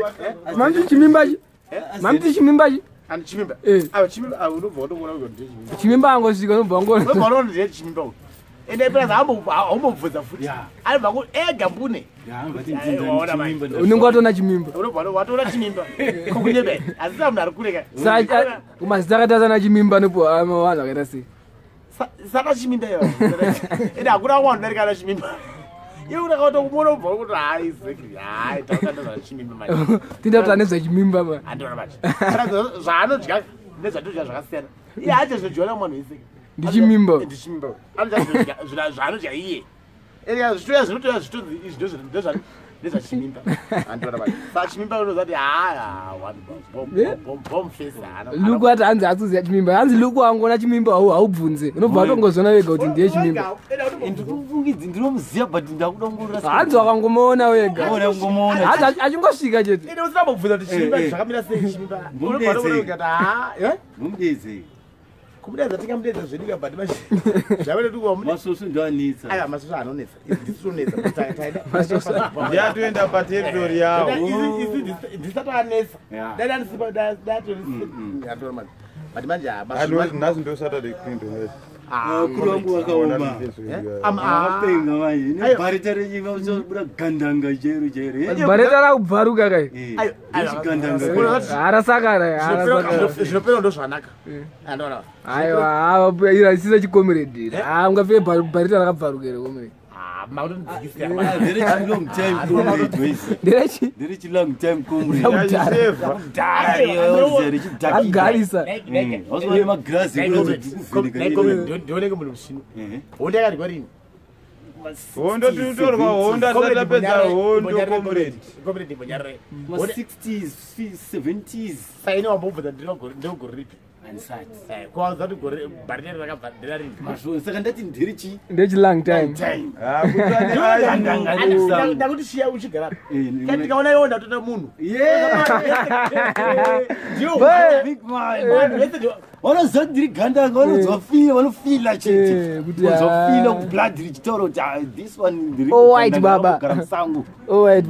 Mamti chimimbaji. Mamti chimimbaji. And chimimba. Chimimba, I would vote over Chimimba angosika nobongo. No, chimimba. And they play almost for the foot. I have a good egg and bunny. Unongoto na chimimba. What chimimba? As I'm not good. Saja umasitakaza na chimimba nipo amawana kadasi. Saka chimimba. And I would want that kind of chimimba. You would go to one of our eyes. I don't know chimimba. Tinda utaneza chimimba ba. I don't know much. Zano jack. There's a just said. Yeah, I just enjoy one is. Ndichimimba. Ndichimimba. I'm just zano jack here. Ela stress não tem estudo isso deixa chimimba antora vai sa chimimba uno zati bom festa luku ati hanzi atsuzi chimimba hanzi luku angona chimimba haubvunze unobva tongozona wega kuti ndiye chimimba ndikufungidzi ndinomuziva but ndakudongorora hanzi wakangomona wega hanzi achingosvika chete ine usina kubvunza kuti chimimba zvakamira sei chimimba mumudeze kumudedza tingamudedza zvedika but zvavere tuwa masoso ndoanetsa aya masoso anonetsa ndisonetsa ndiyatoenda pateritori yavo ndisatoanetsa dati but manje nhasi ndo saturday queen kuri wangu wakaoma apenga manje nebharita rechiva uchabuda gandanga chero bharita rakubvaruka kai harasakara zvinopera ndo zvakanaka aiwa irasisa chikomeredhi ungafike bharita rakabvarukere komeredi long time comrade agarisa waswari magrasi ndioneke munhu musino honda yakati kwarini hondo tinotorwa honda tatapedza hondo comrade mbonyarire 60s 70s saine wambobvudza ndinogoripi kwaza kuti bharita rakabva ndirarini saka ndati ndirichi ndechilang time ndakuti shiya uchigara kati ndikaona iwo ndatota munhu vanoziva ndiri gandanga vanofila chete vozofila kublood richitaura kuti this one white baba musango white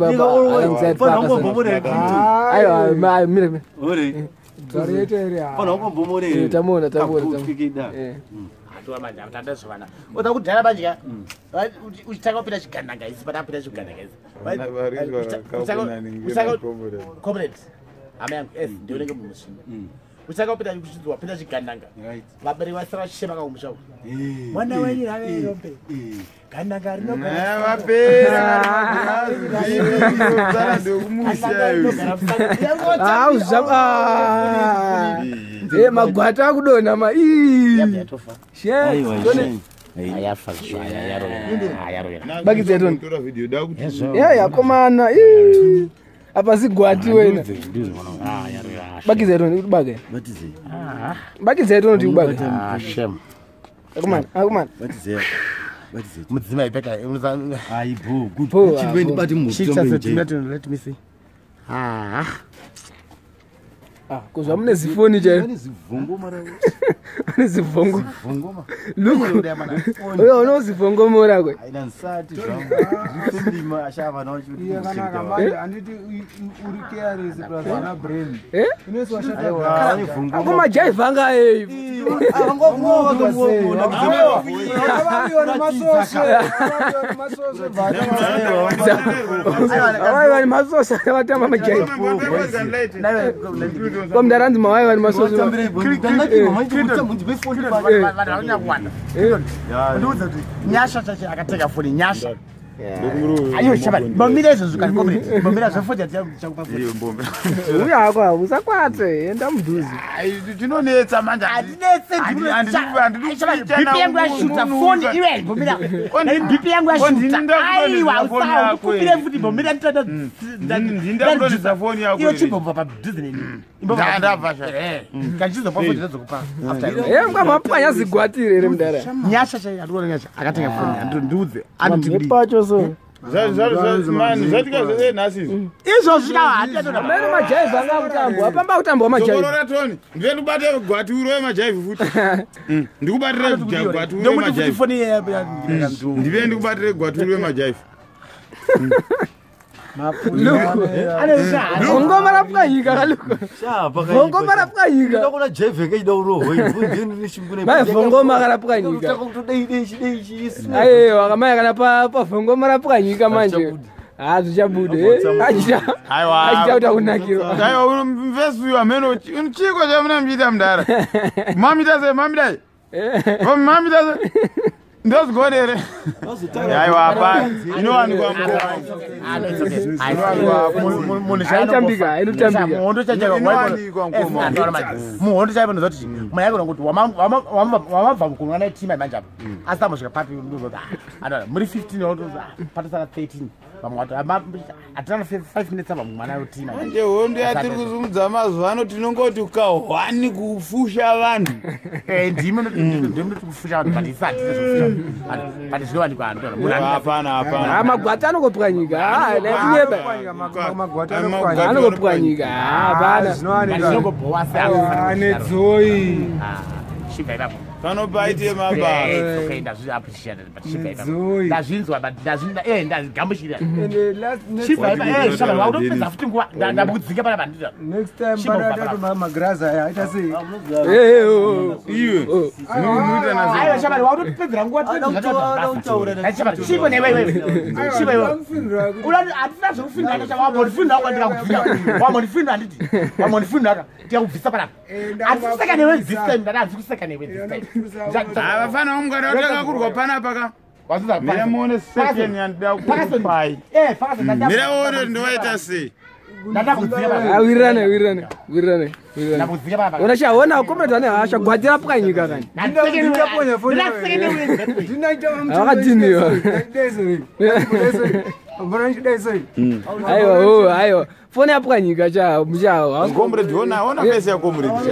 baba mira tamona oda kudhara manje uchitanga kupinda chigandanga isi pana kupinda chigandanga isi comrade hama yangu ndioneke mumusino uchitanga kupinda wapinda chigandanga vabereki vasara vachishema kakumushaku mwana wenyu haverombe gandanga rinogara magwata akudonha yakomana apa sigwati wena bakizetoni utibake bakizetoni ti ubake akumana mudzimai peka let me see kuzva mune zifoni chaio ane zivhongo uyo unozivhongomora kwe akumajaivha ngaeyi avaiva ni masosha avatamba majaiva komdaranzi mavaiva ni masosha nyasha chache akateka foni nyasha ayo shabani bombira izvo kani comrade bombira zvofodya chakupa foni uya akwa usakwate enda mudhuzi tinonetsa manje bipi yangu yashuta foni iwe bombira bipi yangu yashuta aiwa usakupire futi bombira ndindakutonesa foni yako iyo chibomba padhuzi neni ndabvasha kanchizopa foni ndazokupa mapanya zigwatire ere mudara nyasha chai atikuona nyasha akateka foni ndiudze pacho so zvatika zvenhasi izvozvika amene majaivha anga kutambwa apamba kutambwa majaivha toni ndive ndikubate gwaturo wemajaivha futi ndikubatire gwaturo wemajaivha ndive ndikubatire gwaturo wemajaivha Vongo marapukanyika kaluko. Vongo marapukanyika. Ndakona jeveke idoro. Mai vongo marapukanyika. Aye wakamaya kana pa vongo marapukanyika manje. Zvichabude. Acha utakunakirwa. Aiwa mvesu ameno unchiko chamuna mjita mdara. Mamita se mamita. Mamita se. Ndozgonere. Aiwa hapa. Inowanikwa mkoa. Ainotambika. Muhondo chachaka muhondo chaiva nozoti mwana kuti wamabva mukunwa naye team manje apa asi tambosvika papi ndozoti muri 15 patasara 13 vamwe wati hatina 5 minutes abva mumwana yoteam manje hondo yatiri kuzumudza mazuva ano tinongoti ukahwani kufusha vanhu ndimnoti kufusha vanhu but isati but zvinowanikwa hapana magwata anongopwanyika anongopwanyika anedzoi panopaite mabasa ndazvinzwa ndagambushira wautopedza futi nguva ndamukudzinga pana bandira iwe shabari wautopedzera nguva hatina zvekufindaawambondifinda nditi wambondifinda ndikakubvisa panapa handisikuseka newe this time ndada handikuseka newe this time havafana umugari wataka kurwa panapa ka miramuone second yandida kupai miraone ndowaita sei wirirane unachaona comrade ane hasha gwatira pukanyika kani wakadhiniwa aiwa foni yapukanyika comrade ona pese ya comrade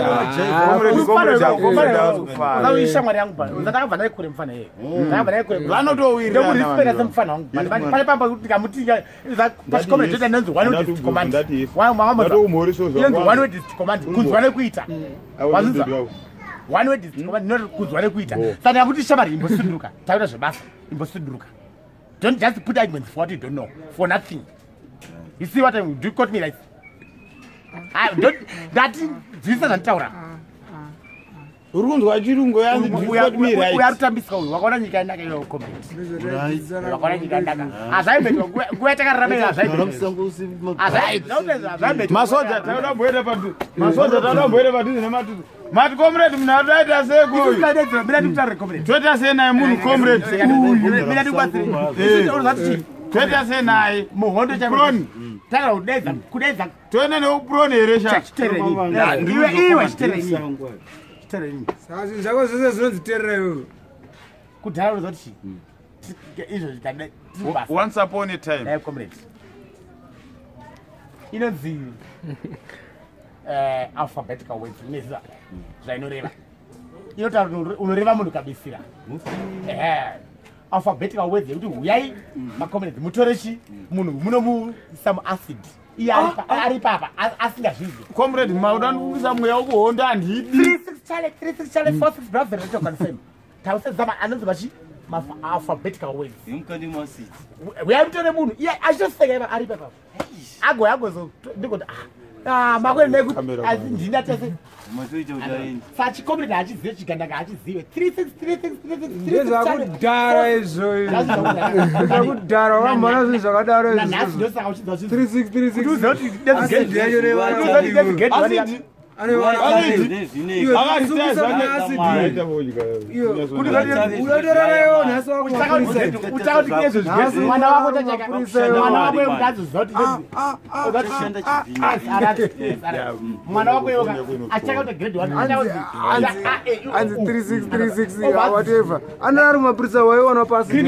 shamwari yangu pa ndatakabva ndaikure mufana yeye vanotowirira mufana wangu pane pamba kuti ndikamutinga pachicomrade toita nenzi one way district command one way district command kunzwa nekuita wazvinzwa one way district command not kunzwa nekuita saka yakuti shamwari imbosunduruka taita zvebasa imbosunduruka don't just put arguments for what you don't know for nothing. You see what I do? Quote me like that. This is not Taura. Urunzwa chirungu yanzi quote me right. We are tambiswa uyu wakaona nyika yandaka iyo comment. Wakaona nyika yandaka. Azaibetwa kuetaka ramela azaibetwa. Masoja taura boyera padu. Masoja taura boyera padu nematuzu. Mati comrade mnadaita seko uyu. Bila tutare comrade. Toita sena munhu comrade. Bila tukwasiri. Toita senaye muhondo chaproni. Taka kudedza toenda neuproni here sha. Iwe chitereni. Saka zvako zvose zvinoziterera iwe. Kudhara uzoti izvo zvitade. Once upon a time. Hey comrade. Inonzi alphabetical words neza. Zvainoreva. Inota unoreva munhu kabisira. Alphabetical words yekuti huyai macomrades mutorechi munhu munomuisa muacid. Ari papa asingazvizvi. Comrade mauda ndikuisa mweya wekuhonda handidi. 36 chale 46 brother to confirm. Tausezama anonzi vachi alphabetical words. Uyamutore munhu iye achitoseka ari papa. Agozo ndikoti makwene nekuti ndina tese. Sachi comrade achizive chigandanga achizive 36 ndezvakudhara izvo ndakudhara wamhona zvinhu zvakadaro 36 whatever anari mapurisa waiona pasi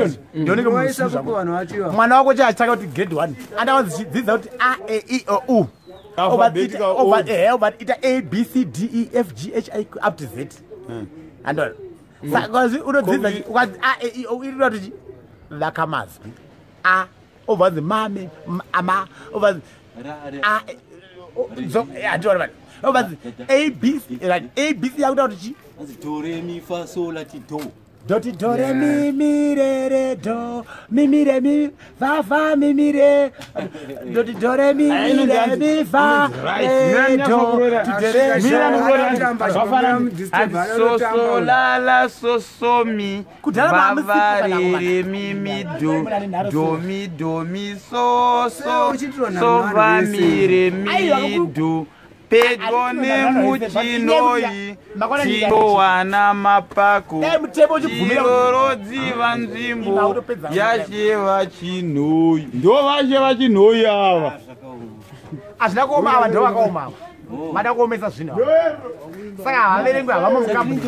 mwana wako chachaka kuti grade 1 andawadzidzidza kuti a e i o u but ita A B C D E F G H I up to Z. And all. Because unodzidza ukati a e i o u inoti vakamazwi a over the mame ama over the a so adora bani over the A B C right A B C yakuti chi azitore mi fa so lati do Doti do re mi mi re do mi re mi fa fa mi re. Doti do re mi re mi fa do. So la la so mi va re mi do mi so va mi re mi do. Pedone muchinoi tinowana mapako tirodziva nzvimbo yasheva chinoi ndo vasheva chinoi ava hazvina kuoma ava ndo vakaoma ava mada kuomesa zvino saka havaverengwe havamukamu